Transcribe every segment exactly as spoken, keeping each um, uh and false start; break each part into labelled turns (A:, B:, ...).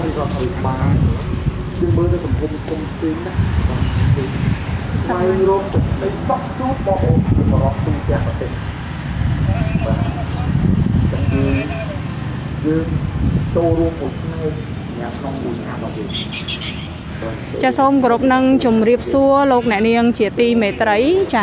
A: ซึ่งเมื่อได้สังคมคมจริงนะไฟรถไอ้ต๊อกจูบบอกโอ้ยมาล็อกตู้แก๊สมาเต็มแต่คือคือโตรวมหมดเลยเนี่ยต้องบูชาเราเอง
B: จะส้มกรบนั่งจุ่มเรียบซัวโลกไหนเนียงเจียตีเมตรัยจ้ะ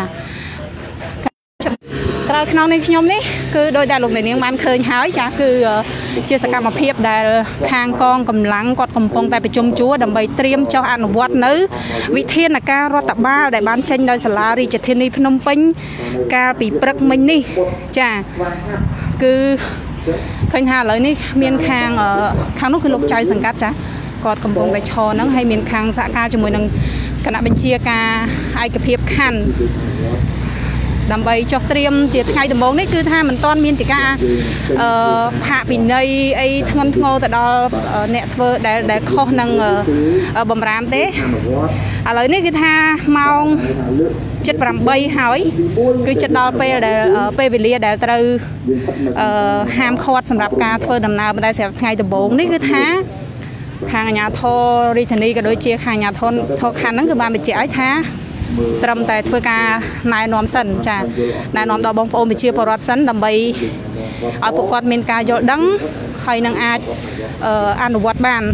B: กระขนองในขยมนี่คือโดยแต่โลกไหนเนียงมันเคยหายจ้ะคือเชี่ยสกัดมาเพียบได้ทางกองกำลังกอดกำปองแต่ไปจมจั่วดำใบเตรียมเจ้าอนุวัตนื้อวิเทียนการรถตับบ้าได้บ้านเชนโดยสลารีจัดเทนีพนมปิงการปีปรักมินนี่จ้ะคือเคยหาเลยนี่เมียนคางคางนู้นคือลูกใจสังกัดจ้ะกอดกำปองไปชอนั่งให้เมียนคางสะกาจมวยนั่งคณะบัญชีการไอกระเพียบขันดำใบจอเตรียมเจียไงแต่มองนี่คือท่ามันตอนเมียนจิกาผ่าปีนในไอ้ทงงแต่ดอเนตเวอร์ได้ได้ข้อนั่งบำรามเต้อะไรนี่คือท่าเมาจัดปรำใบหอยคือจัดดอเปย์ได้เปย์ไปเลียได้ตรึหามคอดสำหรับการเฟอร์ดำนาบันไดเสียไงแต่มองนี่คือท่าทางญาโทริธนีก็โดยเชียร์ทางญาโทโทคันนั่นคือบานไปเจี๋ยท่าตรมแต่เพื่อการนายนอมสันจ้ะนายนอมดอกบงโปมไปเชียร์ปรอดสันดำใบเอาปกติเมนกายอดังให้นางอาจอนุวัตบ้าน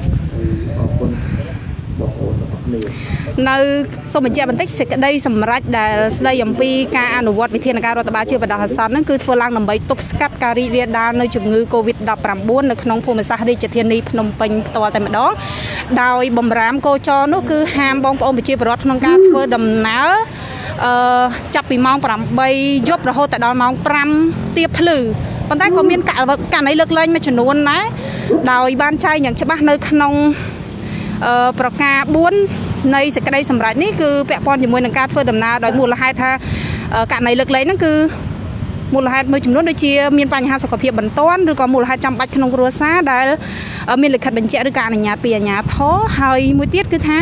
B: ในสมัยเจ้าบันทึกเสกได้สำรัจได้ได้ยมปีการอนุวัตวิธีในการรัฐบาลเชื่อประดาสันนั่นคือเพื่อล้างนำใบตุบสกัดการีเรียดาในจุดงือโควิดดับปรำบุญในขนมภูมิศาสตร์ดิจิทัลนี้พนมเป็นตัวแต่มาดองดาวบำรามโกจอนั่นคือหามบองโอมไปเชื่อประวัตินองการเพื่อดำน้ำจับปีมองปรำใบยบระโหแต่ดอนมองปรำเตียบพลือปัจจัยก็มีการการในเลิกเล่นมาชนวนนะดาวบ้านใจอย่างฉบับในขนมประกาศบุญในสกัดสำหรับนี่คือแปะปอนอยู่มวยหนังการเพื่อดำนาโดยมูลค่าท่าการในเลิกเลยนั่นคือมูลค่ามือจุ่มล้วนโดยเชียมีปัญหาสุขภาพบรรต้นหรือก็มูลค่าจำบัตรขนมครัวซาได้มีหลักขัดบัญชีหรือการในญาติปีญาท้อหายมวยเตี้ยคือท่า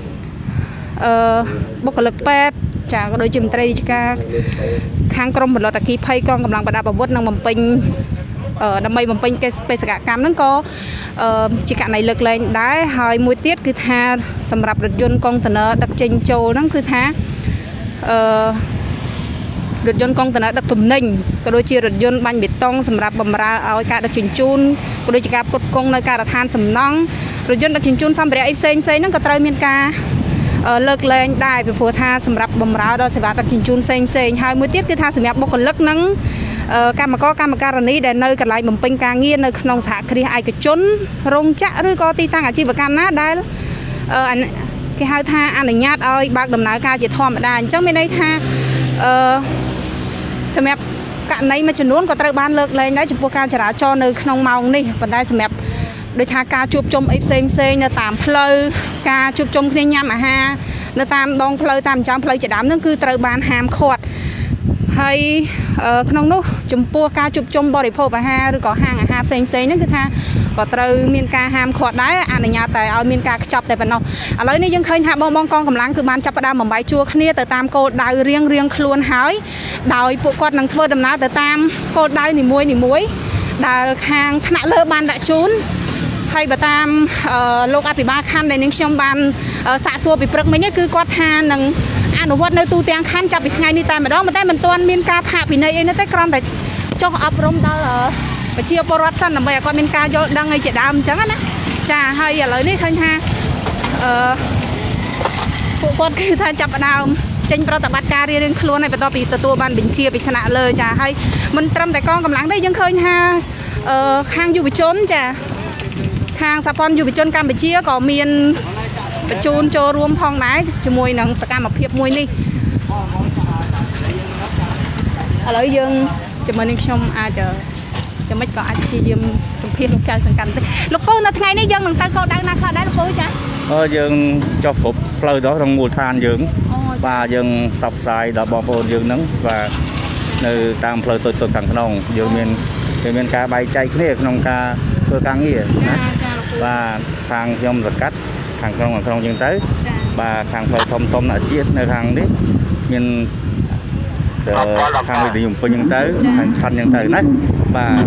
B: บกเลิกแปดจากโดยจิมตรีจิกาทางกรมบรรลุตะกี้ไพ่กองกำลังประดับอาวุธนางมั่มปิงดำไมมั่มปิงเกสเปสกะกรรมนั่นก็จิกาในเลิกเลยได้หายมวยเตี้ยคือท่าสำหรับรถยนต์กองเตนดักเจนโจนั่นคือท่ารถยนต์กองเตนดักถุ่มนิ่งก็โดยเชียรถยนต์บันเบตองสำหรับบำราเอาการดักจินจูนก็โดยจิกากดกงในการทานสำนังรถยนต์ดักจินจูนซ้ำไปไอ้เซนเซนั่นก็เตยเมียนกาเลิกเลยได้เป็นผัวท่าสำหรับบำราโดยสวัสดิ์ดักจินจูนเซนเซนหายมวยเตี้ยคือท่าสำหรับบกเลิกนั่งการมาก็การมาการนี้ได้เนยกันไหลมั่มเป็นการเงียนในขนมสาคดีไอกระจนรงจะหรือก็ตีตั้งอาชีพการน่าได้อันที่ให้ท่าอันนี้ญาติเอาบางดำน้ำการจะทอมได้จังไม่ได้ท่าสำหรับการในมาจนนู้นก็ตระบ้านเลิกเลยได้จุดพวกการจราจรในขนมเมานี่ปัจจัยสำหรับโดยท่าการจูบจมไอเซนเซนในตามเพลย์การจูบจมเคลียร์ยามอาหารในตามดองเพลย์ตามจำเพลย์จะดำนั่นคือตระบ้านหามขวดให้ขนมนู้จุ่มปัวการจุบจมบริโภคอาหารหรือก็ห้างอาหารเซ็งเซ็งนั่นคือท่าก็เตยมีนการห้ามขวดได้อันนี้แต่เอามีนการจับแต่เป็นนอกอะไรนี่ยังเคยหาบองบองกองกำลังคือมันจับประดามหม่อมใบชัวขี้แต่ตามโกดดาวเรียงเรียงคลวนหายดาวปวดกอดนังเทอดำน้ำแต่ตามโกดดาวหนีมวยหนีมวยดาวคางขณะเลิกบานได้ชุนให้ประตามโลกอภิบาลขั้นในนิ่งชมบานสะสวบไปปรึกไม่เนี่ยคือกอดทานนังอนุวัตในตู้เตียงขั้นจับอีกไงนี่แต่มาดองมาได้มันตัวมีนกาผ่าปีในเองนั่นแต่กรอนแต่จ้องอับรมดาวไปเชียร์ปรวัตสันนำไปก็มีนกาโยดังไงเจดามจังนะจ่าให้อะไรนี่ขึ้นฮะผู้คนคือท่านจับดาวเจนประตับการเรียนครัวในประตูปีตัวบ้านบินเชียร์ปีขณะเลยจ่าให้มันตรมแต่กองกำลังได้ยังเคยฮะข้างอยู่ไปจนจ่าข้างสปอนอยู่ไปจนการไปเชียร์ก็มีนประจูนโจรวมพองไหนจะมวยหนังสกัดมาเพียบมวยนี่อะไรยังจะมานิ่งชมอาจจะจะไม่ก็อาชีพสมเพชลูกชายสังกัดลูกปูนัดไงนี่ยังหนังตาโกดังนักข่าวได้ลูกปูจ้ะ
C: เออยังcho phục lời đó trong mùa than dưỡng vàยังsập sài đập bò bồn dưỡng nắng và từ tam lời tôi tôi càng nồng dưỡng miền miền cá bay chạy kia nông cá tôi càng nghĩa và thang trong giật cắt thằng không không nhưng tới và thằng phải thông thông là chiết nơi thằng đấy miền thằng thì dùng có nhưng tới thằng thành nhưng tới đấy và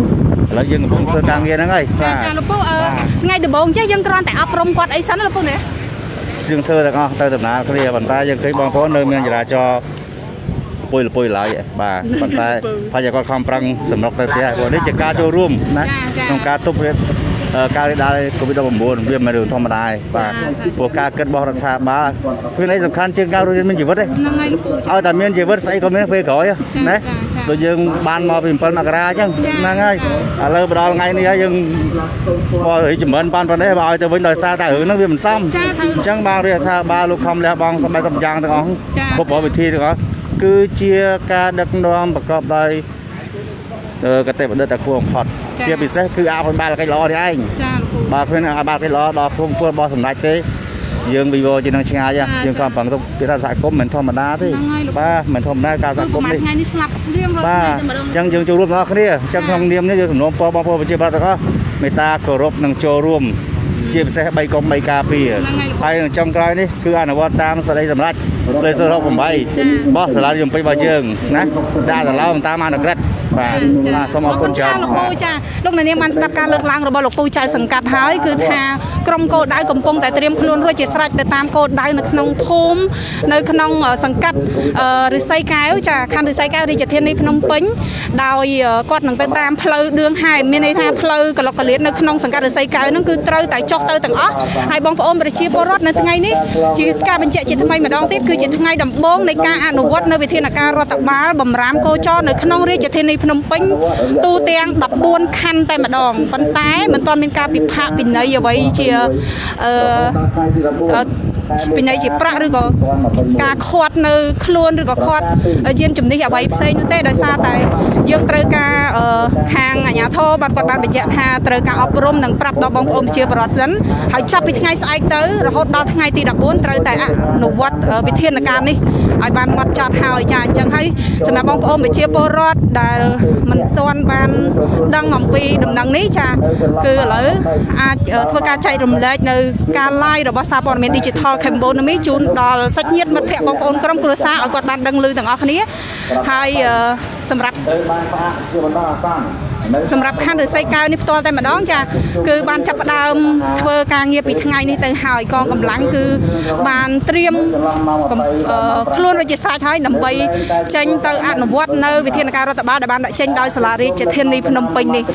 C: แล้วยังกับเพื่อนการเงินนั่งไงจ้า
B: จ้าลูกปู่ไงเดี๋ยวบ่งเจ๊ยังกรอนแต่อัปรมกวาดไอ้สันลูกปู่เนี่ย
C: ซึ่งเธอแต่ก็เธอแต่หนาเขาเรียกบรรดายังเคยบางคนเดินเงินจะจอปุยหรือปุยไหลบ่าบรรดาพายก็คำปรังสำหรับเตี้ยวันนี้จะการโจร่วมนะต้องการตุบเรียนการได้ก็ไม่ต้องบ่มบุญเวียนมาดูธรรมดาป่าพวกการเกิดบ่อรัฐบาลเพื่อนในสำคัญเชิงการเรียนมันจีบวัดเลยเอาแต่เมียนจีบวัดใส่ก็ไม่ได้เพื่อขอยังนะโดยยังบ้านมาเป็นปนมากระจังนั่งไงเราไปรอไงนี่ยังพอถึงจุดเหมือนบ้านปนได้บ่อยแต่วันโดยซาแต่หื้อนั่งเวียนซ้ำจังบางเรียกถ้าบาลูกคำแล้วบางสบายสบายจังต่างพบบ่ไปทีต่างคือเชียร์การดักนองประกอบโดยกระเตะเดินตะพวงพอดเชียร์พิเศษคือเอาคนบ้านเราไปรอได้เองบาเพื่อนเอาบ้านไปรอรอพวกพวกบอสสมได้เต้ยังวีโวจีนังเชียร์ยังยังความฝังต้องพิธาสายก้มเหมือนธรรมดาที่ป้าเหมือนธรรมดาการสายก้มนี่ป้าจังยังจูรุ่มเนาะคนนี้จังทำเนียมนี่จะสมน้องปอบปอบเชียร์บ้านแต่ก็ไม่ตาเคารพนังโจร่วมเชียร์พิเศษใบกลมใบกาปีไอ้จังกลายนี่คืออ่านว่าตามสไลด์สำรัดเลยเสื้อเราผมใบบอสสไลด์ยังไปบ่เยิงนะได้แต่เราตามมาหนักเล็ดสมองคนเจ้า
B: ลูกปูจ้าลูกในนี้มันสำหรับการเลือกล้างระบบลูกปูใจสังกัดหายคือทากรมโกดได้กำปงแต่เตรียมคลุนรวยเจสไรแต่ตามโกดได้ในขนมภูมิในขนมสังกัดหรือไซแก้วจ้าคันหรือไซแก้วที่จะเทียนในพนมปิ้งดาวกอดหนังแต่ตามเพลย์เดืองหายมีในทางเพลย์กับล็อกเลียนในขนมสังกัดหรือไซแก้วนั่นคือเตยแต่จอกเตยแต่อ๋อให้บองพระอมไปชีพรถในทั้งไงนี้จีการเป็นเจจิตทำไมมาดองทิพย์คือจิตทั้งไงดำบงในการอนุวัตในวิธีการรัตบาลบ่มรามโกจอในขนมเรียกจะเทียนในพนมปิ้งตูเตียงดับบวนคันแต่มาดองปันท้ายมันตอนเป็นการปิดผ้าปิดเนยเอาไว้เชียเป็นในจีประหรือก็การขวดในคล้วนหรือก็ขวดเย็นจุ่มนี่เอาไว้ใส่นุ่เต้โดยซาแต่ยังเตยกาคางอ่ะยาโทบัดกอดบานไปเจ้าทาเตยกาอบรมหนังปรับดอกบองอมเชียร์ปลอดนั้นหายจับไปทั้งไงสายเตยเราหดดอกทั้งไงตีดับบวนเตยแต่หนุวัดวิเทียนการนี่ไอ้บานมัดจัดหายจานจังให้สำหรับบองอมไปเชียร์ปลอดได้มันตอนบานดังงอมปีดำดังนี้จ้าคือหรืออาเพื่อการใช้ดำเล็กในการไล่ดอกบัสซาปอนเมนดิจิทัลแคมโบนมิจูนดอลสักนิดมันแผ่บองโอนกรมกรุษาเอากอดบานดังลือต่างออกนี้ให้สำหรับสำหรับขั้นหรือไซกาวนี่ตัวแต่มาดองจ้าคือบานจับดาวเพื่อการเงียบปีทั้งไงนี่แต่หายกองกำลังคือบานเตรียมคล้วนเราจะใช้ท้ายนำไปเจนเตอร์อนุวัตในวิธีการรัฐบาลบานเจนดอยสลารีจะเทียนในพนมปิงนี่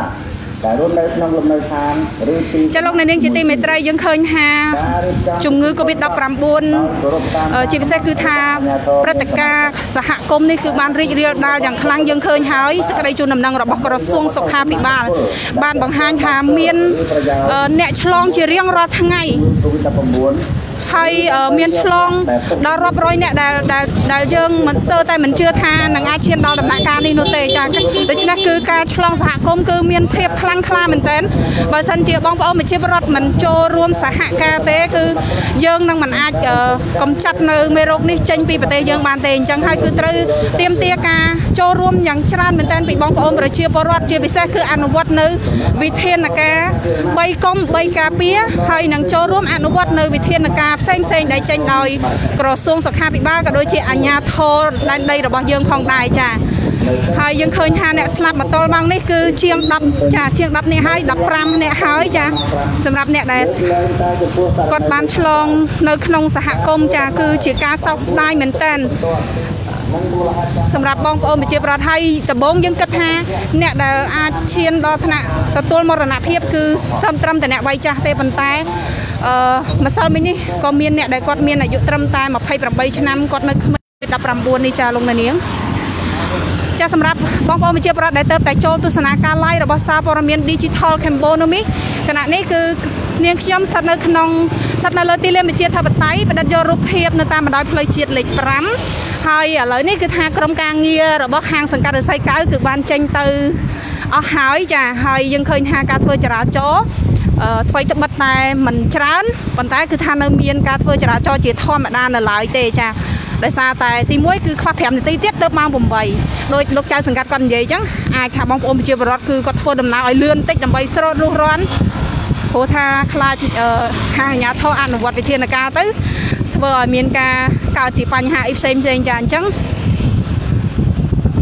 B: จะลงในเรื่องจิตเมตรัยยังเคยหาจุงงือโควิดดับปรำบุญจีพิเศษคือทาประตกาสหกรมนี่คือบานรีเรียลดาวอย่างครั้งยังเคยหายสกัดจุนนำนังระบบกระทรวงสุขาภิบาลบ้านบางฮันทาเมียนเนะฉลองจีเรียงรอทั้งไงให้เมียนฉลองดาวรับร้อยเนี่ยดาวดาวดาวยังมันเซอร์แต่มันเชื่อทานนังอาเชียนดาวดำนาการนี่โนเตจากโดยเฉพาะคือการฉลองสหกรมคือเมียนเพียบคลั่งคลาเหมือนเต้นบริษัทเจียบองพระมันเชื่อรถมันโจรวมสหกาเต้คือยังนังมันอาจกำจัดในเมรุกนี่เจนปีประเทศยังบานเตนจังให้คือเตรียมเตียกาโจรวมอย่างชราเหมือนเต้นปีบองพระอมประเชียบรถเจียพิเศษคืออนุวัตในวิเทียนกาใบกลมใบกาเปียให้นังโจรวมอนุวัตในวิเทียนกาเส้นเส้นได้เจนโดยกระทรวงสุขาภิบาลก็โดยเจียอัญญาโทในในระบบยังของได้จ้าให้ยังเคยหาเนี่ยสลับมาตอลบางนี่คือเชียงดับจ้าเชียงดับเนี่ยให้ดับปรำเนี่ยให้จ้าสำหรับเนี่ยได้กดบานฉลองในขนมสหกรมจ้าคือเชียการซอกได้เหมือนเต้นสำหรับบองโอมเจียประไทยจะบงยังกระทาเนี่ยได้อาเชียนดอธนะตัวตัวมรณะเพียบคือซ้ำตรำแต่เนี่ยใบจ้าเตปันตายมาซ้ำมินี่ก็เมียนเนี่ยได้กดเมียนอายุตรำตายมาไพ่ประใบชนะกดในขมิ้นดับปรำบัวนี่จ้าลงในเนี้ยจะสำหรับบองโอมเจียประได้เติบแต่โจตุสนาการไล่ระบบซาปอร์เมียนดิจิทัลแคมโบนมิขณะนี้คือเนียงย่อมสัตว์ในขนมสัตว์ในเลตีเลียมเจียทับไตประดับโยรูปเพียบในตามมาได้เพลย์เจียเหล็กปรำให้อะไรนี่คือทางกรมการเงียระบบห่างสังกัดไซก้าคือบานเจนตือเอาหายจ้ะให้ยังเคยหาการเฟื่อจราโจไฟตบแต่มันจรานปันท้ายคือทางเมียนการเฟื่อจราโจเจียทอมมาด้านหลายเตจ้ะได้ซาแต่ตีมวยคือควักแผลตีเตี้ยเติมมาบ่มใบโดยลูกชายสังกัดก่อนใหญ่จังอาค่ะบางองค์เจียบรถคือก็เฟื่อดำน้ำไอเลื่อนติ๊กดำใบสโลดรูร้อนโพธาคลาหางยาท่ออันวัดวิเทียนกาตื้อเมื่อเมียนกาเก่าจีปัญหาอิเซมเจนจานจัง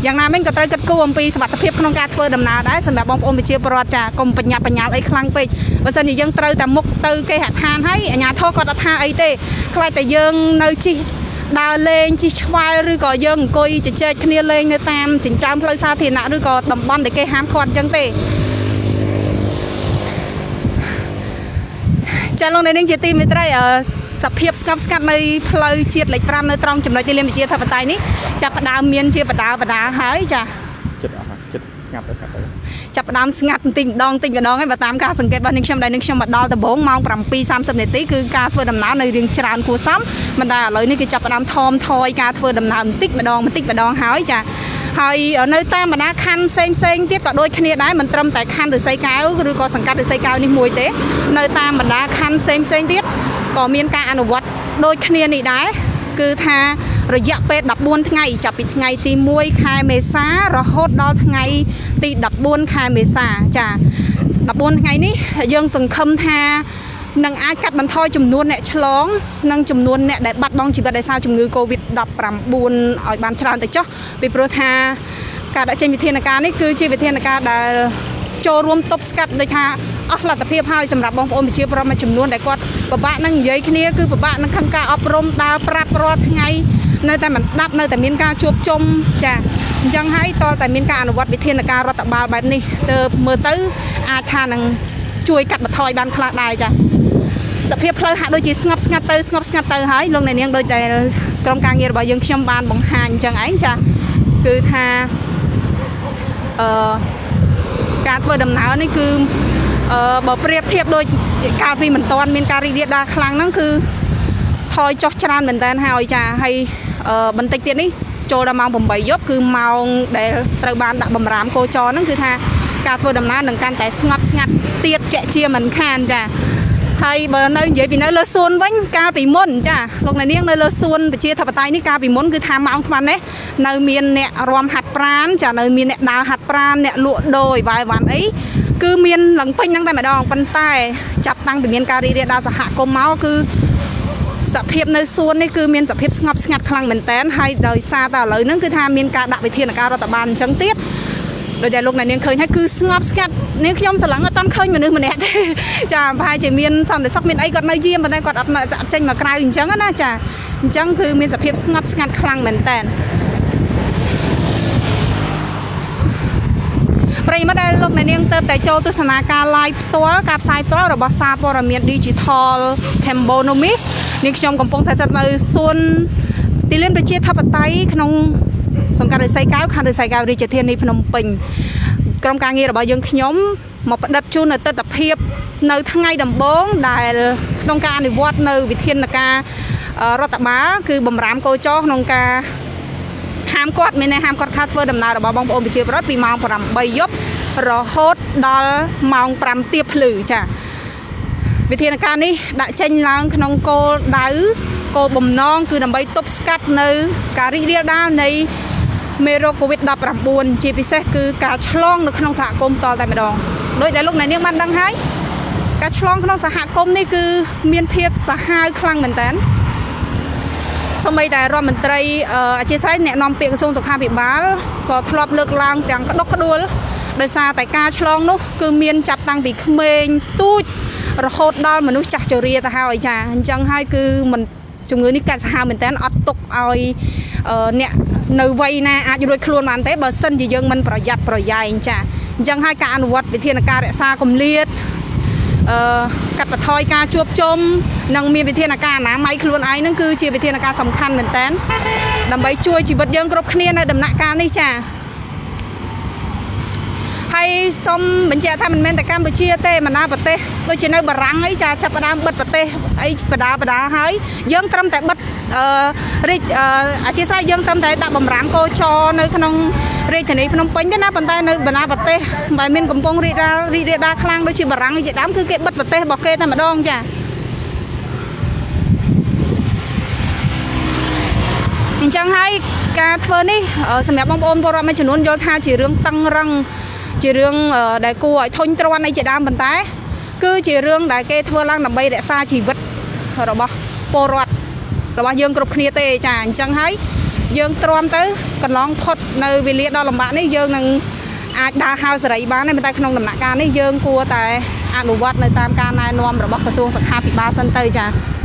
B: យ៉ាងណាមិញក៏ត្រូវគិតគូរអំពីសមត្ថភាពក្នុងការធ្វើដំណើរដែរសម្រាប់បងប្អូនប្រជាពលរដ្ឋចាកុំបញ្ញាបញ្ញាលអីខ្លាំងពេកបើសិនជាយើងត្រូវតែមុខទៅគេហដ្ឋានហើយអាជ្ញាធរគាត់អត់ថាអីទេខ្លាចតែយើងនៅជិះដើរលេងជិះឆ្វែលឬក៏យើងអង្គុយជជែកគ្នាលេងនៅតាមចិញ្ចើមផ្លូវសាធារណៈឬក៏តំបន់ដែលគេហាមឃាត់អញ្ចឹងទេចាលោកនាងជាទីមេត្រីសភាពស្កប់ស្កាត់នៅផ្លូវជាតិលេខ5នៅត្រង់ចំណុចទីលានវិជាធិបតេយ្យនេះចាប់ផ្ដើមមានជាបដាបដាហើយចា
C: ចិត្តអស់ចិត្តស្ងាត់ទៅកាត់ទៅ
B: ចាប់ផ្ដើមស្ងាត់បន្តិចម្ដងបន្តិចម្ដងហើយបើតាមការសង្កេតរបស់នាងខ្ញុំដែលនាងខ្ញុំមកដល់ដំបូងម៉ោង7:30នាទីគឺការធ្វើដំណើរនៅរៀងច្រើនគួរសមមិនតែឥឡូវនេះគេចាប់ផ្ដើមថមថយការធ្វើដំណើរបន្តិចម្ដងបន្តិចម្ដងហើយចាហើយនៅតាមបណ្ដាខណ្ឌផ្សេងផ្សេងទៀតក៏ដូចគ្នាដែរមិនត្រឹមតែខណ្ឌឫស្សីកែវឬក៏សង្កាត់ឫស្សីកែវនេះមួយទេនៅតាមបណ្ដាខណ្ឌផ្សេងផ្សេងទៀតក៏មានការអនុវត្តដូចគ្នានេះដែរគឺថារយៈពេល14ថ្ងៃចាប់ពីថ្ងៃទី1ខែមេសារហូតដល់ថ្ងៃទី14ខែមេសាចា14ថ្ងៃនេះយើងសង្ឃឹមថានឹងអាចកាត់បន្ថយចំនួនអ្នកឆ្លងនិងចំនួនអ្នកដែលបាត់បង់ជីវិតដោយសារជំងឺ Covid 19 ឲ្យបានច្រើនទៅចុះពីព្រោះថាការដាក់ចេញវិធានការនេះគឺជាវិធានការដែលចូលរួមទប់ស្កាត់ដោយថាអស់លទ្ធភាពហើយសម្រាប់បងប្អូនប្រជាពលរដ្ឋមួយចំនួនដែលគាត់ពិបាកនឹងនិយាយគ្នាគឺពិបាកនឹងខំការអប់រំដើរប្រាប់រាល់ថ្ងៃនៅតែមិនស្ដាប់នៅតែមានការជួបជុំចាអញ្ចឹងហើយតតែមានការអនុវត្តវិធានការរដ្ឋបាលបែបនេះទៅមើលទៅអាចថានឹងជួយកាត់បន្ថយបានខ្លះដែរចាសភាពផ្លូវហាក់ដូចជាស្ងប់ស្ងាត់ទៅស្ងប់ស្ងាត់ទៅហើយលោកអ្នកនាងដូចតែក្រុមការងាររបស់យើងខ្ញុំបានបង្ហាញអញ្ចឹងឯងចាគឺថាអឺការធ្វើដំណើរនេះគឺអឺបើប្រៀបធៀបដូចកាលពីមិនទាន់មានការរីករាលដាលខ្លាំងហ្នឹងគឺថយចុះច្រើនមែនតើហើយចាហើយបន្តិចទៀតនេះចូលដល់ម៉ោង8យប់គឺម៉ោងដែលត្រូវបានដាក់បំរាមកោចរហ្នឹងគឺថាការធ្វើដំណើរនឹងកាន់តែស្ងប់ស្ងាត់ទៀតជាក់ជាមិនខានចាហើយបើនៅនិយាយពីនៅលើសួនវិញកាលពីមុនចាលោកអ្នកនាងនៅលើសួនប្រជាធិបតេយ្យនេះកាលពីមុនគឺថាម៉ោងស្មាននេះនៅមានអ្នករាំហាត់ប្រាណចានៅមានអ្នកដើរហាត់ប្រាណអ្នកលក់ដូរអីវ៉ៃវ៉ាន់អីគឺមានឡើងពេញហ្នឹងតែម្ដងប៉ុន្តែចាប់តាំងពីមានការរីករាលដាលសហគមន៍មកគឺសភាពនៅសួននេះគឺមានសភាពស្ងប់ស្ងាត់ខ្លាំងមែនតើហើយដោយសារតែឥឡូវហ្នឹងគឺថាមានការដាក់វិធានការរដ្ឋបាលអញ្ចឹងទៀតដោយដែលលោកអ្នកនាងឃើញហើយគឺស្ងប់ស្ងាត់នាងខ្ញុំស្រឡឹងអត់តាន់ឃើញមនុស្សម្នាក់ទេចាប្រហែលជាមានសន្តិសុខមានអីគាត់នៅយាមប៉ុន្តែគាត់អត់ចេញមកក្រៅអញ្ចឹងណាចាអញ្ចឹងគឺមានសភាពស្ងប់ស្ងាត់ខ្លាំងមែនតើប្រិយមិត្តដែលលោកអ្នកនាងទៅតែចូលទស្សនាការ live ផ្ទាល់ការផ្សាយផ្ទាល់របស់សារព័ត៌មាន Digital Cambonomis នាងខ្ញុំកំពុងតែស្ថិតនៅសួនទីលានប្រជាធិបតេយ្យក្នុងសង្កាត់ឫស្សីកែវខណ្ឌឫស្សីកែវរាជធានីភ្នំពេញក្រុមការងាររបស់យើងខ្ញុំមកផ្តិតជូននៅទស្សនភាពនៅថ្ងៃដំបូងដែលក្នុងការអនុវត្តនៅវិធានការរដ្ឋបាលគឺបំរាមកោចរក្នុងការហាមគាត់មានហាមគាត់ខាត់ធ្វើដំណើររបស់បងប្អូនប្រជាពលរដ្ឋពីម៉ោង8យប់រហូតដល់ម៉ោង5ទៀបភ្លឺចាវិធានការនេះដាក់ចេញឡើងក្នុងគោលដៅគោលបំណងគឺដើម្បីទប់ស្កាត់នៅការរីករាលដាលនៃមេរោគ Covid 19 ជាពិសេសគឺការឆ្លងនៅក្នុងសហគមន៍តតែម្ដងដោយដែលលោកអ្នកនាងបានដឹងហើយការឆ្លងក្នុងសហគមន៍នេះគឺមានភាពសាហាវខ្លាំងមែនតើសូម្បីតែរដ្ឋមន្ត្រីអធិស្ឋានអ្នកនាំពាក្យក្រសួងសុខាភិបាលក៏ធ្លាប់លើកឡើងទាំងក្តុកក្តួលដោយសារតែការឆ្លងនោះគឺមានចាប់តាំងពីក្មេងទូចរហូតដល់មនុស្សចាស់ជរាទៅហើយចាអញ្ចឹងហើយគឺមិនជំងឺនេះកាត់សាហាវមែនតើអត់ទុកឲ្យអ្នកនៅវ័យណាអាចរួចខ្លួនបានទេបើសិនជាយើងមិនប្រយ័ត្នប្រយែងចាអញ្ចឹងហើយការអនុវត្តវិធានការរក្សាគម្លាតអឺកាត់បន្ថយការជួបជុំនិងមានវិធានការអនាម័យខ្លួនឯងហ្នឹងគឺជាវិធានការសំខាន់មែនតើដើម្បីជួយជីវិតយើងគ្រប់គ្នានៅដំណាក់កាលនេះចាហើយសូមបញ្ជាក់ថាមិនមែនតែកម្ពុជាទេបណ្ដាប្រទេសដូចជានៅបារាំងអីចាចាប់ផ្ដើមបិទប្រទេសអីបដាបដាហើយយើងត្រឹមតែបិទអឺរាជអធិស្ឋានយើងត្រឹមតែដាក់បំរាមកោចរនៅក្នុងរាជធានីភ្នំពេញទេណាប៉ុន្តែនៅបណ្ដាប្រទេសដែលមានកំពុងរីករាលរីករាលដាលខ្លាំងដូចជាបារាំងជាដើមគឺគេបិទប្រទេសរបស់គេតែម្ដងចាអញ្ចឹងហើយការធ្វើនេះសម្រាប់បងប្អូនពលរដ្ឋមួយចំនួនយល់ថាជារឿងតឹងរឹងជារឿងដែលគួរឲ្យធុញទ្រាន់អីជាដើមប៉ុន្តែគឺជារឿងដែលគេធ្វើឡើងដើម្បីរក្សាជីវិតរបស់ពលរដ្ឋរបស់យើងគ្រប់គ្នាទេចាអញ្ចឹងហើយយើងទ្រាំទៅកន្លងផុតនៅវេលាដ៏លំបាកនេះយើងនឹងអាចដើរហៅសេរីបានតែតែក្នុងដំណាក់កាលនេះយើងគួរតែអនុវត្តនៅតាមការណែនាំរបស់ក្រសួងសុខាភិបាលសិនទៅចា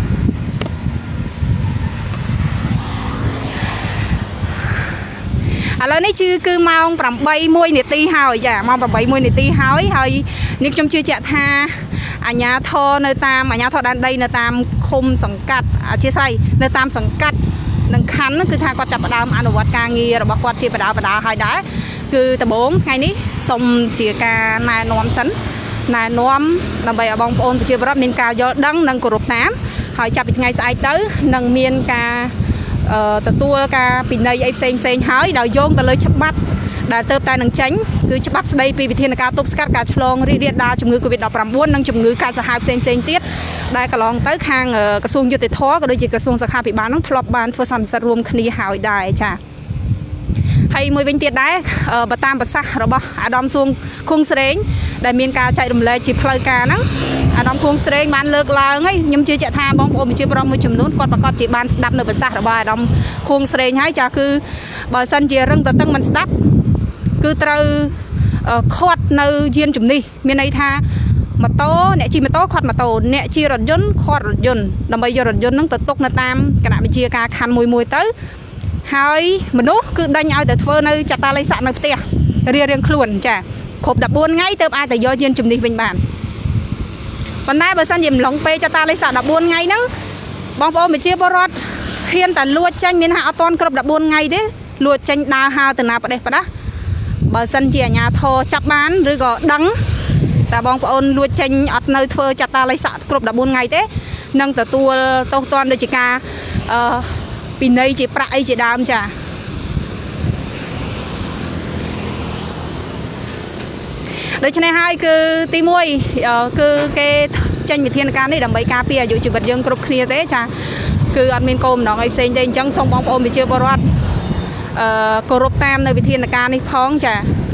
B: ឥឡូវនេះគឺគឺម៉ោងប្រាំបីមួយនាទីហើយចាម៉ោងប្រាំបីមួយនាទីហើយហើយនេះខ្ញុំជឿជាក់ថាអាជ្ញាធរនៅតាមអាជ្ញាធរដែនដីនៅតាមឃុំសង្កាត់អធិស្ឋាននៅតាមសង្កាត់នឹងខណ្ឌគឺថាគាត់ចាប់ផ្ដើមអនុវត្តការងាររបស់គាត់ជាបដាបដាហើយដែរគឺដំបូងថ្ងៃនេះសូមជាការណែនាំសិនណែនាំដើម្បីឲ្យបងប្អូនប្រជាពលរដ្ឋមានការយល់ដឹងនិងគោរពតាមហើយចាប់ពីថ្ងៃស្អែកទៅនឹងមានការទទួលការពិន័យអីផ្សេងផ្សេងហើយដោយយោងទៅលើច្បាប់ដែលទៅតែនឹងចេញគឺច្បាប់ស្ដីពីវិធានការទប់ស្កាត់ការឆ្លងរីករាលដាលជំងឺ កូវីដ ដប់ប្រាំបួន និងជំងឺកាចសាហាវផ្សេងផ្សេងទៀតដែលកន្លងទៅខាងក្រសួងយុតិធម៌ក៏ដូចជាក្រសួងសុខាភិបាលនឹងធ្លាប់បានធ្វើសន្និសីទរួមគ្នាហើយដែរចាហើយមួយវិញទៀតដែរបើតាមប្រសាសន៍របស់អាដាមសួងខុងស្រេងដែលមានការចែករំលែកជាផ្លូវការហ្នឹងអាដាមខុងស្រេងបានលើកឡើងហើយខ្ញុំជឿជាក់ថាបងប្អូនប្រជាពលរដ្ឋមួយចំនួនគាត់ប្រកាសជាបានស្ដាប់នៅប្រសាសន៍របស់អាដាមខុងស្រេងហើយចាគឺបើសិនជារឹងតឹងមិនស្ដាប់គឺត្រូវខាត់នៅយានជំនិះមានន័យថាម៉ូតូអ្នកជិះម៉ូតូខាត់ម៉ូតូអ្នកជិះរថយន្តខាត់រថយន្តដើម្បីយករថយន្តហ្នឹងទៅទុកនៅតាមគណៈវិជាការខណ្ឌមួយមួយទៅហើយមនុស្សគឺដេញឲ្យទៅធ្វើនៅចតាល័យស័កនៅផ្ទះរៀងរៀងខ្លួនចាគ្រប់ដប់បួនថ្ងៃទើបអាចទៅយកយានជំនិះវិញបានប៉ុន្តែបើសិនជាម្លងពេលចតាល័យស័កដប់បួនថ្ងៃហ្នឹងបងប្អូនប្រជាពលរដ្ឋហ៊ានតែលួចចេញមានថាអត់ទាន់គ្រប់ដប់បួនថ្ងៃទេលួចចេញដើរហើរទៅណាប្រទេសប្រដាស់បើសិនជាអាជ្ញាធរចាប់បានឬក៏ដឹងតែបងប្អូនលួចចេញអត់នៅធ្វើចតាល័យស័កគ្រប់ដប់បួនថ្ងៃទេនឹងទទួលទោសទណ្ឌដូចជាការអឺពីនៃជាប្រាក់អីជាដើមចាដូច្នេះហើយគឺទីមួយគឺគេចេញវិធានការនេះដើម្បីការពារអាយុជីវិតយើងគ្រប់គ្នាទេចាគឺអត់មានគោលបំណងអីផ្សេងទេអញ្ចឹងសូមបងប្អូនប្រជាពលរដ្ឋអឺគោរពតាមនៅវិធានការនេះផងចា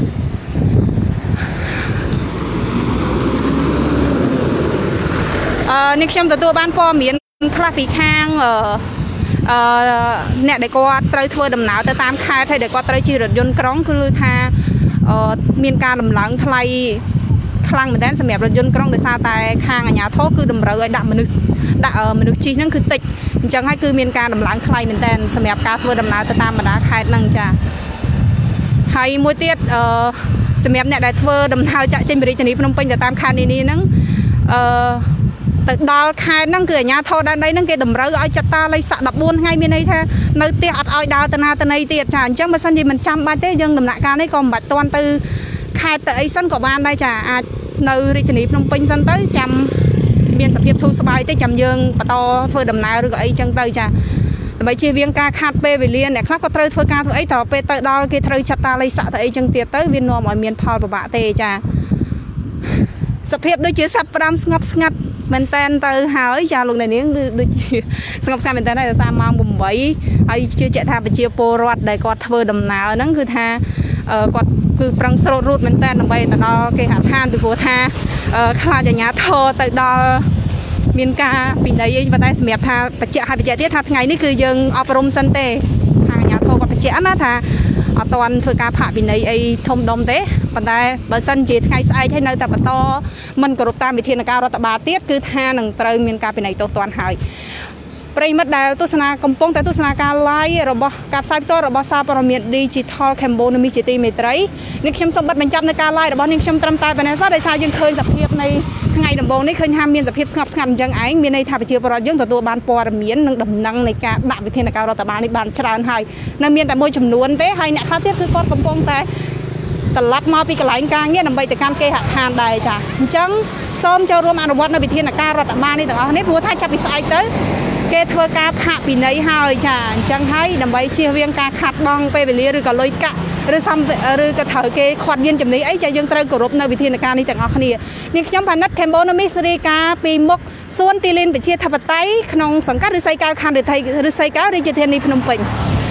B: អឺនេះខ្ញុំទទួលបានព័ត៌មានខ្លះពីខាងអឺអឺអ្នកដែលគាត់ត្រូវធ្វើដំណើរទៅតាមខេត្តហើយដែលគាត់ត្រូវជិះរថយន្តក្រុងគឺថាអឺមានការដំឡើងថ្លៃខ្លាំងមែនទែនសម្រាប់រថយន្តក្រុងដោយសារតែខាងអាជ្ញាធរគឺតម្រូវឲ្យដាក់មនុស្សដាក់មនុស្សជិះហ្នឹងគឺតិចអញ្ចឹងហើយគឺមានការដំឡើងថ្លៃមែនទែនសម្រាប់ការធ្វើដំណើរទៅតាមបណ្ដាខេត្តហ្នឹងចាហើយមួយទៀតអឺសម្រាប់អ្នកដែលធ្វើដំណើរចាក់ចេញពីរាជធានីភ្នំពេញទៅតាមខេត្តនានាហ្នឹងអឺទៅដល់ខេត្តហ្នឹងគឺអាជ្ញាធរដែនដីហ្នឹងគេតម្រូវឲ្យចតាល័យស័កដប់បួនថ្ងៃមានន័យថានៅផ្ទះអត់ឲ្យដើរទៅណាទៅណីទៀតចាអញ្ចឹងបើសិនជាមិនចាំបាច់ទេយើងដំណាក់កាលនេះក៏មិនបាច់តន់ទៅខេត្តទៅអីសិនក៏បានដែរចាអាចនៅរាជធានីភ្នំពេញសិនទៅចាំមានសភាពធូរស្បើយទេចាំយើងបន្តធ្វើដំណើរឬក៏អីចឹងទៅចាដើម្បីជៀសវាងការខាត់ពេលវេលាអ្នកខ្លះក៏ត្រូវធ្វើការធ្វើអីតទៅពេលទៅដល់គេត្រូវចតាល័យស័កទៅអីចឹងទៀតទៅវានាំឲ្យមានផលពិបាកទេចាសភាពដូចជាសັບប្រាំស្ងប់ស្ងាត់មែនតែនទៅហើយចាលោកអ្នកនាងដូចស្ងប់ស្ងាត់មែនតែនហើយដល់ម៉ោងប្រាំបីហើយជឿជាក់ថាប្រជាពលរដ្ឋដែលគាត់ធ្វើដំណើរហ្នឹងគឺថាគាត់គឺប្រឹងស្រោតរូតមែនតែនដើម្បីទៅដល់គេហដ្ឋានពីព្រោះថាខ្លាចអាជ្ញាធរទៅដល់មានការពិន័យអីប៉ុន្តែសម្រាប់ថាបច្ចៈហើយបច្ចៈទៀតថាថ្ងៃនេះគឺយើងអប់រំសិនទេខាងអាជ្ញាធរគាត់បច្ចៈណាថាអត់ទាន់ធ្វើការផាកពិន័យអីធំដុំទេប៉ុន្តែបើសិនជាថ្ងៃស្អែកហើយនៅតែបន្តមិនគោរពតាមវិធានការរដ្ឋបាលទៀតគឺថានឹងត្រូវមានការពិន័យទោសទណ្ឌហើយប្រិមិត្តដែលទស្សនាកំពុងតែទស្សនាការ live របស់ការផ្សាយផ្ទាល់របស់សារព័ត៌មាន Digital Cambodia ជាទីមេត្រីនេះខ្ញុំសូមបិទបញ្ចប់នៅការ live របស់នេះខ្ញុំត្រឹមតែប៉ុណ្ណេះសោះដោយសារយើងឃើញសភាពនៃថ្ងៃដំបូងនេះឃើញថាមានសភាពស្ងប់ស្ងាត់អញ្ចឹងឯងមានន័យថាប្រជាពលរដ្ឋយើងទទួលបានព័ត៌មាននិងដំណឹងនៃការដាក់វិធានការរដ្ឋបាលនេះបានច្រើនហើយនៅមានតែមួយចំនួនទេហើយអ្នកខ្លះទៀតគឺគាត់កំពុងតែត្រឡប់មកពីកន្លែងការងារដើម្បីទៅកាន់គេហដ្ឋានដែរចាអញ្ចឹងសូមចូលរួមអនុវត្តនៅវិធានការរដ្ឋបាលនេះទាំងអស់នេះព្រោះថាចាប់ពីស្អែកទៅគេធ្វើការផាកពិន័យហើយចាអញ្ចឹងហើយដើម្បីជៀសវាងការខាត់បងពេលវេលាឬក៏លុយកាក់ឬសំឬក៏ត្រូវគេខាត់យានជំនិះអីចាយើងត្រូវគោរពនៅវិធានការនេះទាំងអស់គ្នានេះខ្ញុំផានិត Cambodia មីសេរីការពីមុខសួនទីលានប្រជាធិបតេយ្យក្នុងសង្កាត់ឫស្សីកែវខណ្ឌឫស្សីកែវរាជធានីភ្នំពេញ